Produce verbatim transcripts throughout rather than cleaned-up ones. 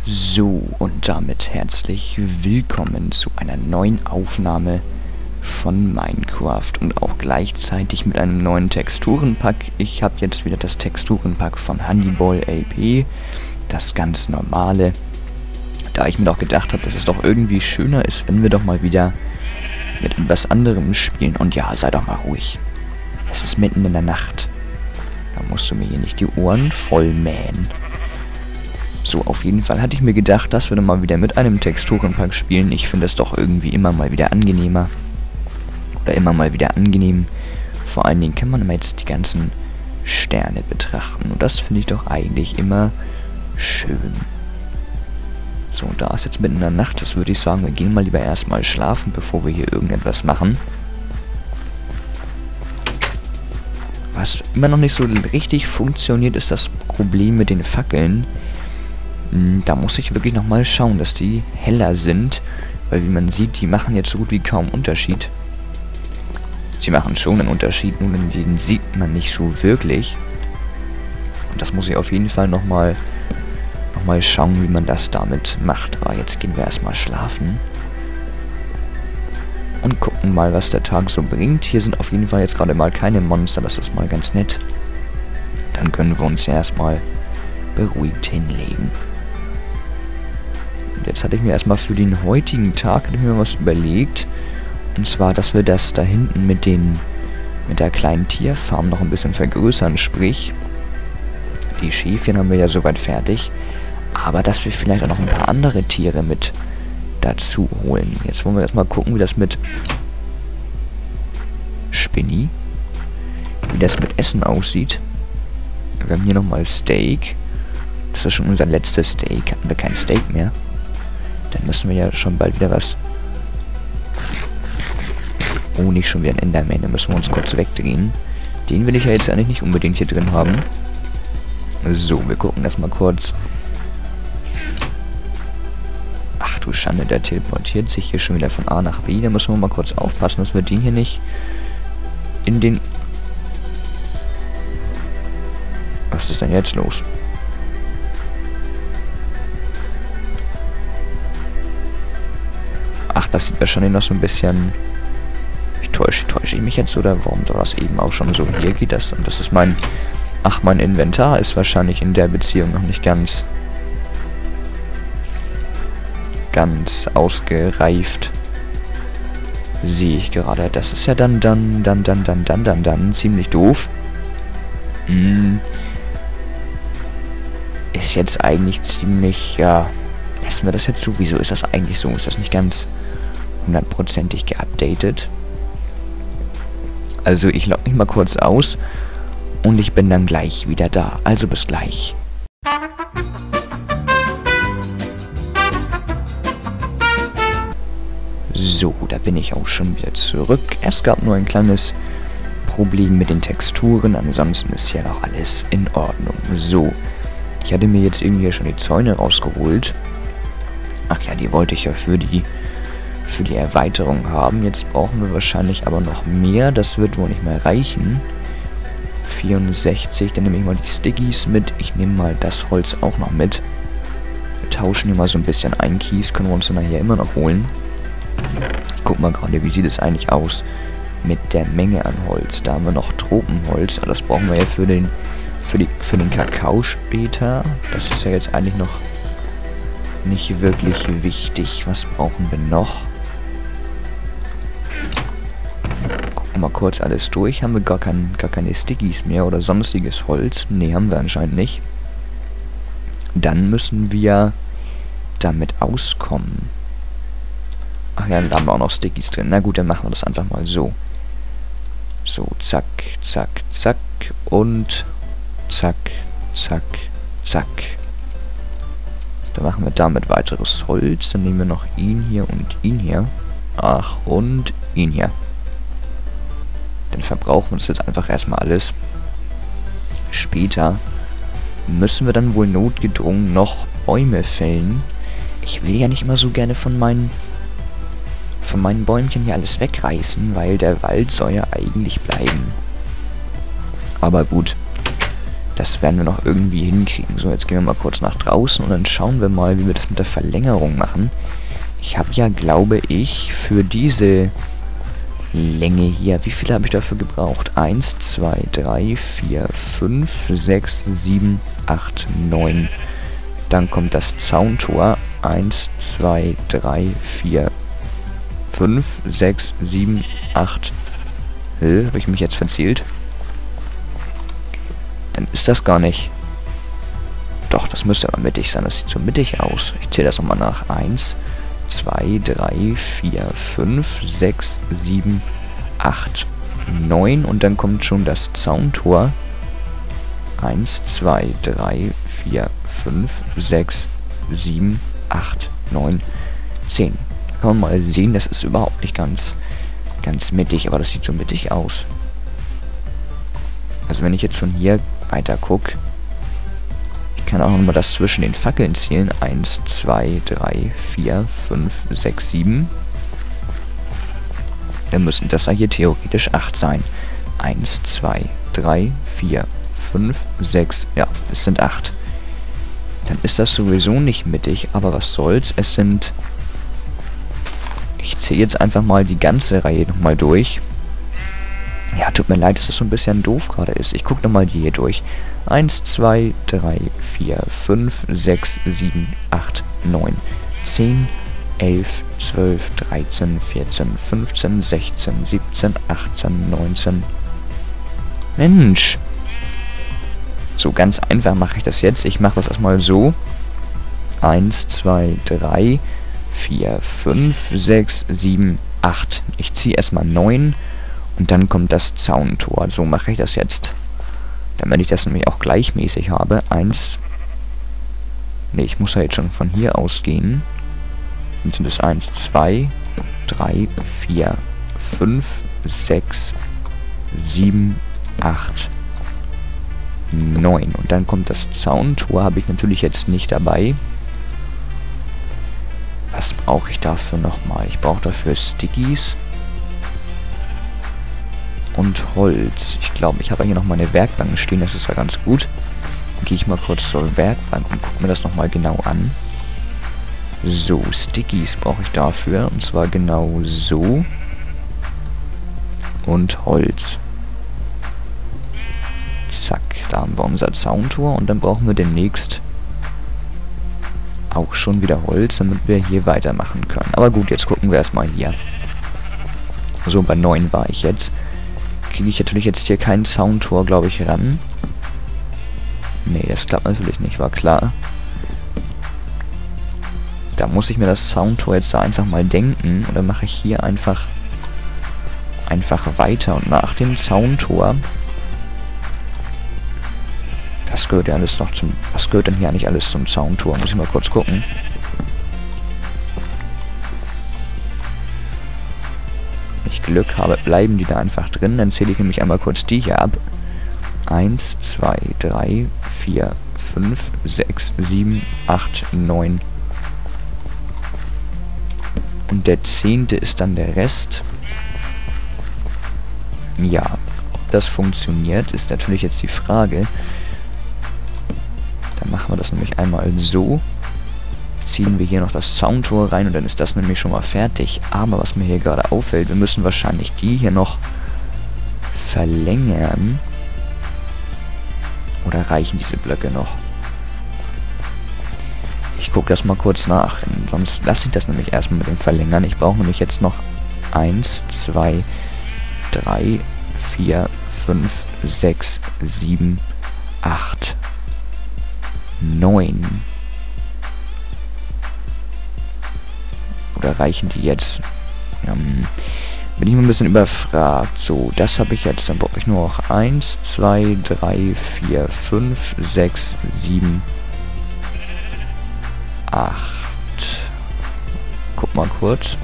So, und damit herzlich willkommen zu einer neuen Aufnahme von Minecraft und auch gleichzeitig mit einem neuen Texturenpack. Ich habe jetzt wieder das Texturenpack von Honeyball A P, das ganz normale, da ich mir doch gedacht habe, dass es doch irgendwie schöner ist, wenn wir doch mal wieder mit etwas anderem spielen. Und ja, sei doch mal ruhig. Es ist mitten in der Nacht. Da musst du mir hier nicht die Ohren voll mähen. So, auf jeden Fall hatte ich mir gedacht, dass wir dann mal wieder mit einem Texturenpack spielen. Ich finde es doch irgendwie immer mal wieder angenehmer. Oder immer mal wieder angenehm. Vor allen Dingen kann man immer jetzt die ganzen Sterne betrachten. Und das finde ich doch eigentlich immer schön. So, da ist jetzt mitten in der Nacht. Das würde ich sagen, wir gehen mal lieber erstmal schlafen, bevor wir hier irgendetwas machen. Was immer noch nicht so richtig funktioniert, ist das Problem mit den Fackeln. Da muss ich wirklich nochmal schauen, dass die heller sind, weil wie man sieht, die machen jetzt so gut wie kaum Unterschied. Sie machen schon einen Unterschied, nur den sieht man nicht so wirklich. Und das muss ich auf jeden Fall nochmal noch mal schauen, wie man das damit macht. Aber jetzt gehen wir erstmal schlafen. Und gucken mal, was der Tag so bringt. Hier sind auf jeden Fall jetzt gerade mal keine Monster, das ist mal ganz nett. Dann können wir uns ja erstmal beruhigt hinlegen. Jetzt hatte ich mir erstmal für den heutigen Tag hatte ich mir was überlegt. Und zwar, dass wir das da hinten mit den mit der kleinen Tierfarm noch ein bisschen vergrößern. Sprich, die Schäfchen haben wir ja soweit fertig. Aber dass wir vielleicht auch noch ein paar andere Tiere mit dazu holen. Jetzt wollen wir erstmal gucken, wie das mit Spinny, wie das mit Essen aussieht. Wir haben hier nochmal Steak. Das ist schon unser letztes Steak. Hatten wir kein Steak mehr. Dann müssen wir ja schon bald wieder was... Oh, nicht schon wieder ein Enderman. Da müssen wir uns kurz wegdrehen. Den will ich ja jetzt eigentlich nicht unbedingt hier drin haben. So, wir gucken erstmal kurz. Ach du Schande, der teleportiert sich hier schon wieder von A nach B. Da müssen wir mal kurz aufpassen, dass wir den hier nicht in den... Was ist denn jetzt los? Ach, das sieht wahrscheinlich noch so ein bisschen... Ich täusche, täusche ich mich jetzt, oder warum war das eben auch schon so? Hier geht das. Und das ist mein... Ach, mein Inventar ist wahrscheinlich in der Beziehung noch nicht ganz... ganz ausgereift. Sehe ich gerade. Das ist ja dann, dann, dann, dann, dann, dann, dann, dann ziemlich doof. Hm. Ist jetzt eigentlich ziemlich, ja... Lassen wir das jetzt so? Wieso ist das eigentlich so? Ist das nicht ganz hundertprozentig geupdatet? Also ich logge mich mal kurz aus und ich bin dann gleich wieder da. Also bis gleich. So, da bin ich auch schon wieder zurück. Es gab nur ein kleines Problem mit den Texturen, ansonsten ist ja noch alles in Ordnung. So, ich hatte mir jetzt irgendwie schon die Zäune rausgeholt. Ach ja, die wollte ich ja für die für die Erweiterung haben. Jetzt brauchen wir wahrscheinlich aber noch mehr. Das wird wohl nicht mehr reichen. vierundsechzig, dann nehme ich mal die Stickies mit. Ich nehme mal das Holz auch noch mit. Wir tauschen hier mal so ein bisschen ein. Kies können wir uns dann nachher immer noch holen. Guck mal gerade, wie sieht es eigentlich aus mit der Menge an Holz. Da haben wir noch Tropenholz. Aber das brauchen wir ja für den, für die, für den Kakao später. Das ist ja jetzt eigentlich noch nicht wirklich wichtig. Was brauchen wir noch? Gucken wir mal kurz alles durch. Haben wir gar, kein, gar keine Stickies mehr oder sonstiges Holz? Ne, haben wir anscheinend nicht. Dann müssen wir damit auskommen. Ach ja, da haben wir auch noch Stickies drin. Na gut, dann machen wir das einfach mal so. So, zack, zack, zack und zack, zack, zack. Dann machen wir damit weiteres Holz. Dann nehmen wir noch ihn hier und ihn hier. Ach, und ihn hier. Dann verbrauchen wir das jetzt einfach erstmal alles. Später müssen wir dann wohl notgedrungen noch Bäume fällen. Ich will ja nicht immer so gerne von meinen von meinen Bäumchen hier alles wegreißen, weil der Wald soll ja eigentlich bleiben. Aber gut. Das werden wir noch irgendwie hinkriegen. So, jetzt gehen wir mal kurz nach draußen und dann schauen wir mal, wie wir das mit der Verlängerung machen. Ich habe ja, glaube ich, für diese Länge hier, wie viel habe ich dafür gebraucht? eins, zwei, drei, vier, fünf, sechs, sieben, acht, neun. Dann kommt das Zauntor. eins, zwei, drei, vier, fünf, sechs, sieben, acht. Hä, habe ich mich jetzt verzählt? Dann ist das gar nicht. Doch, das müsste aber mittig sein. Das sieht so mittig aus. Ich zähle das nochmal nach. eins, zwei, drei, vier, fünf, sechs, sieben, acht, neun. Und dann kommt schon das Zauntor. eins, zwei, drei, vier, fünf, sechs, sieben, acht, neun, zehn. Da kann man mal sehen, das ist überhaupt nicht ganz, ganz mittig. Aber das sieht so mittig aus. Also wenn ich jetzt von hier weiter gucke, ich kann auch nochmal das zwischen den Fackeln zählen. eins, zwei, drei, vier, fünf, sechs, sieben. Dann müssen das ja hier theoretisch acht sein. eins, zwei, drei, vier, fünf, sechs, ja, es sind acht. Dann ist das sowieso nicht mittig, aber was soll's, es sind... Ich zähle jetzt einfach mal die ganze Reihe nochmal durch. Ja, tut mir leid, dass das so ein bisschen doof gerade ist. Ich gucke nochmal die hier durch. eins, zwei, drei, vier, fünf, sechs, sieben, acht, neun, zehn, elf, zwölf, dreizehn, vierzehn, fünfzehn, sechzehn, siebzehn, achtzehn, neunzehn. Mensch! So ganz einfach mache ich das jetzt. Ich mache das erstmal so. eins, zwei, drei, vier, fünf, sechs, sieben, acht. Ich ziehe erstmal neun. Und dann kommt das Zauntor. So mache ich das jetzt. Damit ich das nämlich auch gleichmäßig habe. Eins. Ne, ich muss ja jetzt schon von hier ausgehen. Dann sind es eins, zwei, drei, vier, fünf, sechs, sieben, acht, neun. Und dann kommt das Zauntor. Habe ich natürlich jetzt nicht dabei. Was brauche ich dafür nochmal? Ich brauche dafür Stickies. Und Holz. Ich glaube, ich habe hier noch meine Werkbank stehen, das ist ja ganz gut. Dann gehe ich mal kurz zur Werkbank und gucke mir das nochmal genau an. So, Stickies brauche ich dafür. Und zwar genau so. Und Holz. Zack, da haben wir unser Zauntor. Und dann brauchen wir demnächst auch schon wieder Holz, damit wir hier weitermachen können. Aber gut, jetzt gucken wir erstmal hier. So, bei neun war ich jetzt. Kriege ich natürlich jetzt hier kein Zauntor, glaube ich, ran. Nee, das klappt natürlich nicht, war klar. Da muss ich mir das Zauntor jetzt da einfach mal denken. Und dann mache ich hier einfach einfach weiter. Und nach dem Zauntor... Das gehört ja alles noch zum... Was gehört denn hier eigentlich alles zum Zauntor? Muss ich mal kurz gucken. Glück habe, bleiben die da einfach drin. Dann zähle ich nämlich einmal kurz die hier ab. eins, zwei, drei, vier, fünf, sechs, sieben, acht, neun. Und der zehnte ist dann der Rest. Ja, ob das funktioniert, ist natürlich jetzt die Frage. Dann machen wir das nämlich einmal so. Ziehen wir hier noch das Zauntor rein und dann ist das nämlich schon mal fertig. Aber was mir hier gerade auffällt, wir müssen wahrscheinlich die hier noch verlängern. Oder reichen diese Blöcke noch? Ich gucke das mal kurz nach. Sonst lasse ich das nämlich erstmal mit dem Verlängern. Ich brauche nämlich jetzt noch eins, zwei, drei, vier, fünf, sechs, sieben, acht, neun. Oder reichen die jetzt? Ähm, bin ich mal ein bisschen überfragt. So, das habe ich jetzt. Dann brauche ich nur noch eins, zwei, drei, vier, fünf, sechs, sieben, acht. Guck mal kurz,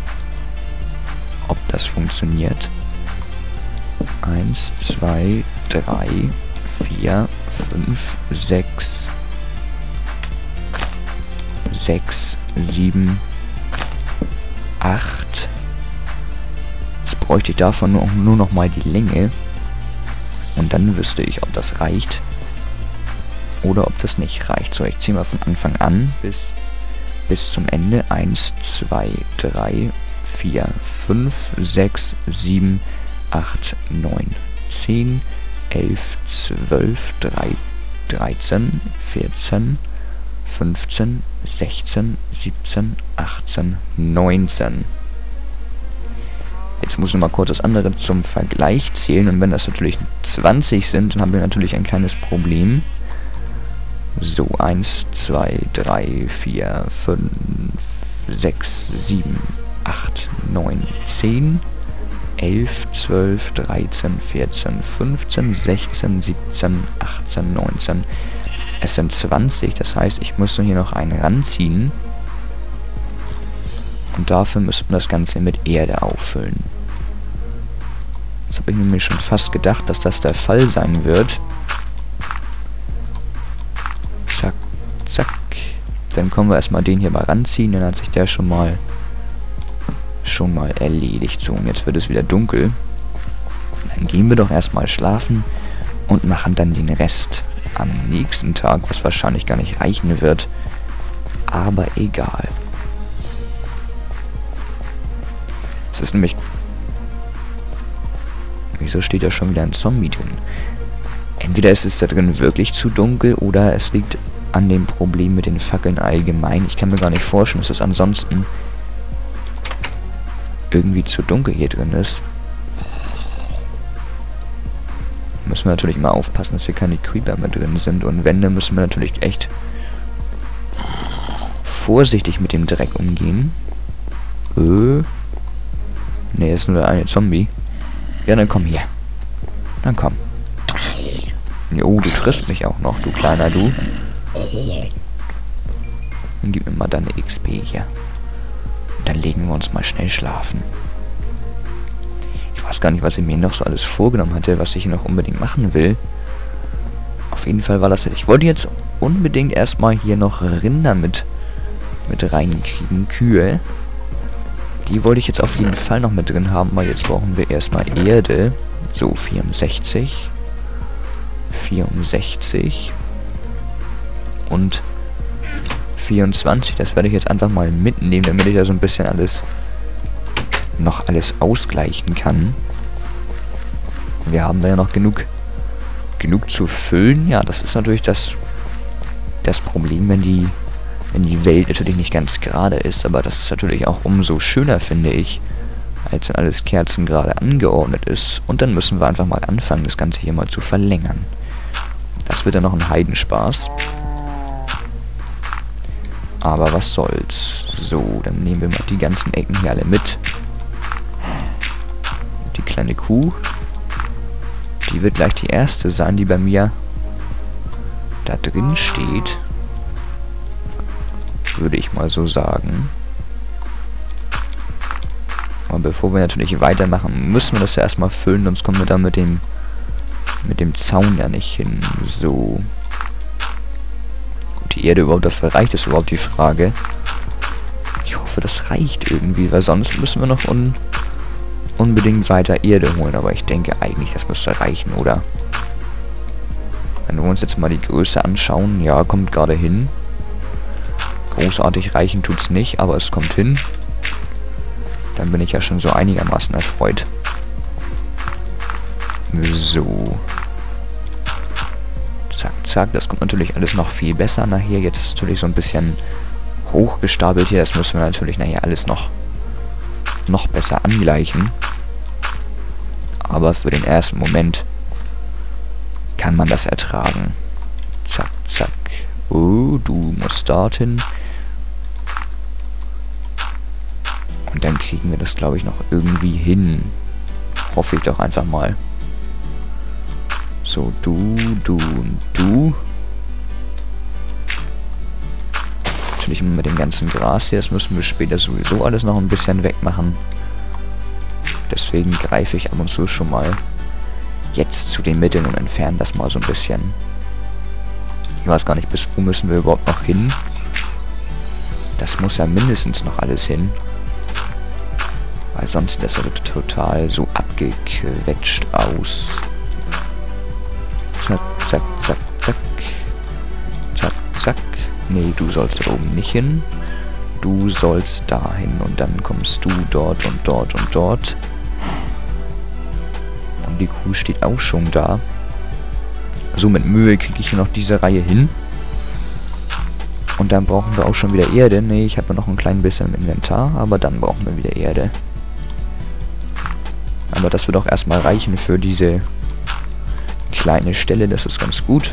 ob das funktioniert. eins, zwei, drei, vier, fünf, sechs, sechs, sieben, acht. Jetzt bräuchte ich davon nur, nur noch mal die Länge. Und dann wüsste ich, ob das reicht. oder ob das nicht reicht. So, ich ziehe mal von Anfang an bis, bis zum Ende. eins, zwei, drei, vier, fünf, sechs, sieben, acht, neun, zehn, elf, zwölf, dreizehn, vierzehn, fünfzehn, sechzehn, siebzehn, achtzehn, neunzehn. Jetzt muss ich mal kurz das andere zum Vergleich zählen. Und wenn das natürlich zwanzig sind, dann haben wir natürlich ein kleines Problem. So, eins, zwei, drei, vier, fünf, sechs, sieben, acht, neun, zehn, elf, zwölf, dreizehn, vierzehn, fünfzehn, sechzehn, siebzehn, achtzehn, neunzehn. Es sind zwanzig, das heißt, ich muss nur hier noch einen ranziehen. Und dafür müssten wir das Ganze mit Erde auffüllen. Jetzt habe ich mir schon fast gedacht, dass das der Fall sein wird. Zack, zack. Dann können wir erstmal den hier mal ranziehen, dann hat sich der schon mal schon mal erledigt. So, und jetzt wird es wieder dunkel. Dann gehen wir doch erstmal schlafen und machen dann den Rest am nächsten Tag, was wahrscheinlich gar nicht reichen wird. Aber egal. Es ist nämlich... Wieso steht da schon wieder ein Zombie drin? Entweder ist es da drin wirklich zu dunkel oder es liegt an dem Problem mit den Fackeln allgemein. Ich kann mir gar nicht vorstellen, dass es ansonsten irgendwie zu dunkel hier drin ist. Müssen wir natürlich immer aufpassen, dass hier keine Creeper mehr drin sind. Und wenn, dann müssen wir natürlich echt vorsichtig mit dem Dreck umgehen. Äh... Ne, ist nur der eine Zombie. Ja, dann komm hier. Dann komm. Oh, du triffst mich auch noch, du kleiner Du. Dann gib mir mal deine X P hier. Und dann legen wir uns mal schnell schlafen. Ich weiß gar nicht, was ich mir noch so alles vorgenommen hatte, was ich noch unbedingt machen will. Auf jeden Fall war das... Ich wollte jetzt unbedingt erstmal hier noch Rinder mit, mit reinkriegen. Kühe. Die wollte ich jetzt auf jeden Fall noch mit drin haben, weil jetzt brauchen wir erstmal Erde. So, vierundsechzig. vierundsechzig. Und vierundzwanzig. Das werde ich jetzt einfach mal mitnehmen, damit ich da so ein bisschen alles noch alles ausgleichen kann. Wir haben da ja noch genug genug zu füllen. Ja, das ist natürlich das das Problem, wenn die wenn die Welt natürlich nicht ganz gerade ist, aber das ist natürlich auch umso schöner, finde ich, als wenn alles Kerzen gerade angeordnet ist. Und dann müssen wir einfach mal anfangen, das Ganze hier mal zu verlängern. Das wird dann noch ein Heidenspaß. Aber was soll's. So, dann nehmen wir mal die ganzen Ecken hier alle mit. Die kleine Kuh. Die wird gleich die erste sein, die bei mir da drin steht. Würde ich mal so sagen. Aber bevor wir natürlich weitermachen, müssen wir das ja erstmal füllen, sonst kommen wir da mit dem mit dem Zaun ja nicht hin. So. Ob die Erde überhaupt dafür reicht, ist überhaupt die Frage. Ich hoffe, das reicht irgendwie, weil sonst müssen wir noch un unbedingt weiter Erde holen. Aber ich denke eigentlich, das müsste reichen, oder? Wenn wir uns jetzt mal die Größe anschauen, ja, kommt gerade hin. Großartig reichen tut's nicht, aber es kommt hin. Dann bin ich ja schon so einigermaßen erfreut. So. Zack, zack. Das kommt natürlich alles noch viel besser nachher. Jetzt ist natürlich so ein bisschen hochgestapelt hier. Das müssen wir natürlich nachher alles noch, noch besser angleichen. Aber für den ersten Moment kann man das ertragen. Zack, zack. Oh, du musst dorthin. Und dann kriegen wir das, glaube ich, noch irgendwie hin. Hoffe ich doch einfach mal. So, du, du und du. Natürlich immer mit dem ganzen Gras hier. Das müssen wir später sowieso alles noch ein bisschen wegmachen. Deswegen greife ich ab und zu schon mal jetzt zu den Mitteln und entferne das mal so ein bisschen. Ich weiß gar nicht, bis wo müssen wir überhaupt noch hin. Das muss ja mindestens noch alles hin. Weil sonst sieht das ja total so abgequetscht aus. Zack, zack, zack, zack. Nee, du sollst da oben nicht hin. Du sollst dahin und dann kommst du dort und dort und dort. Und die Kuh steht auch schon da. So mit Mühe kriege ich hier noch diese Reihe hin. Und dann brauchen wir auch schon wieder Erde. Nee, ich habe noch ein klein bisschen im Inventar, aber dann brauchen wir wieder Erde. Aber das wird auch erstmal reichen für diese kleine Stelle, das ist ganz gut.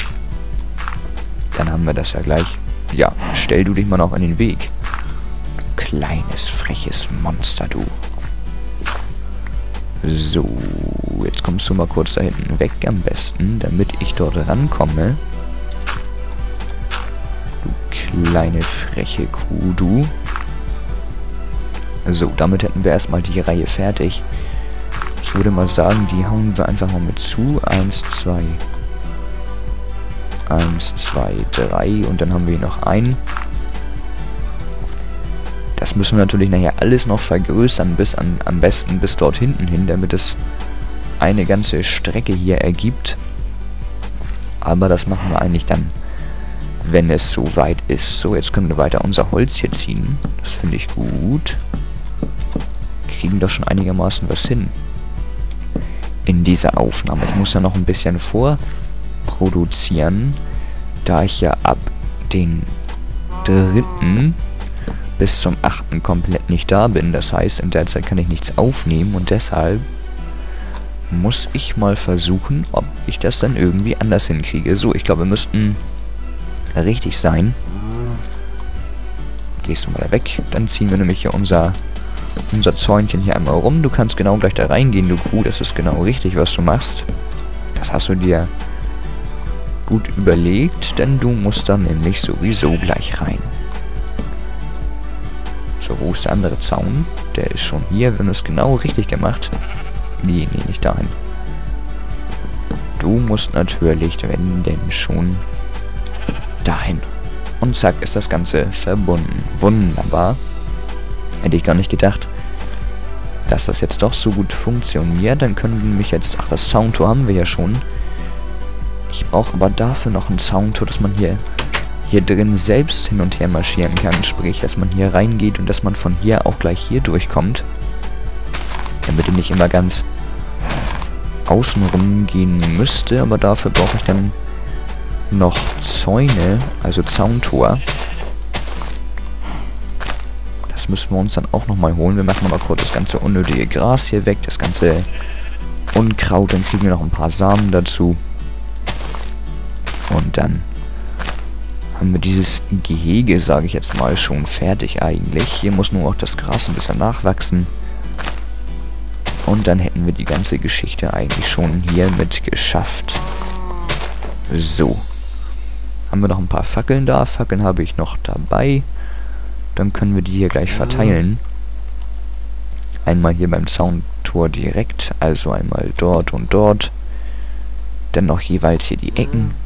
Dann haben wir das ja gleich. Ja, stell du dich mal noch in den Weg. Kleines, freches Monster, du. So, jetzt kommst du mal kurz da hinten weg am besten, damit ich dort rankomme. Du kleine, freche Kuh, du. So, damit hätten wir erstmal die Reihe fertig. Ich würde mal sagen, die hauen wir einfach mal mit zu. Eins, zwei. Eins, zwei, drei. Und dann haben wir hier noch einen. Das müssen wir natürlich nachher alles noch vergrößern, bis an, am besten bis dort hinten hin, damit es eine ganze Strecke hier ergibt. Aber das machen wir eigentlich dann, wenn es soweit ist. So, jetzt können wir weiter unser Holz hier ziehen. Das finde ich gut. Kriegen doch schon einigermaßen was hin in dieser Aufnahme. Ich muss ja noch ein bisschen vorproduzieren, da ich ja ab den dritten bis zum achten komplett nicht da bin. Das heißt, in der Zeit kann ich nichts aufnehmen und deshalb muss ich mal versuchen, ob ich das dann irgendwie anders hinkriege. So, ich glaube, wir müssten richtig sein. Gehst du mal da weg. Dann ziehen wir nämlich hier unser unser Zäunchen hier einmal rum. Du kannst genau gleich da reingehen, du Kuh. Das ist genau richtig, was du machst. Das hast du dir gut überlegt, denn du musst dann nämlich sowieso gleich rein. So, wo ist der andere Zaun? Der ist schon hier. Wir haben es genau richtig gemacht. Nee, nee, nicht dahin. Du musst natürlich, wenn denn schon, dahin. Und zack, ist das Ganze verbunden. Wunderbar. Hätte ich gar nicht gedacht, dass das jetzt doch so gut funktioniert. Dann können wir nämlich jetzt... Ach, das Soundtor haben wir ja schon. Ich brauche aber dafür noch ein Soundtor, dass man hier hier drin selbst hin und her marschieren kann. Sprich, dass man hier reingeht und dass man von hier auch gleich hier durchkommt. Damit ich nicht immer ganz außenrum gehen müsste. Aber dafür brauche ich dann noch Zäune, also Zauntor. Das müssen wir uns dann auch nochmal holen. Wir machen aber kurz das ganze unnötige Gras hier weg, das ganze Unkraut. Dann kriegen wir noch ein paar Samen dazu. Und dann haben wir dieses Gehege, sage ich jetzt mal, schon fertig eigentlich. Hier muss nur auch das Gras ein bisschen nachwachsen. Und dann hätten wir die ganze Geschichte eigentlich schon hiermit geschafft. So. Haben wir noch ein paar Fackeln da. Fackeln habe ich noch dabei. Dann können wir die hier gleich verteilen. Einmal hier beim Zauntor direkt, also einmal dort und dort. Dann noch jeweils hier die Ecken.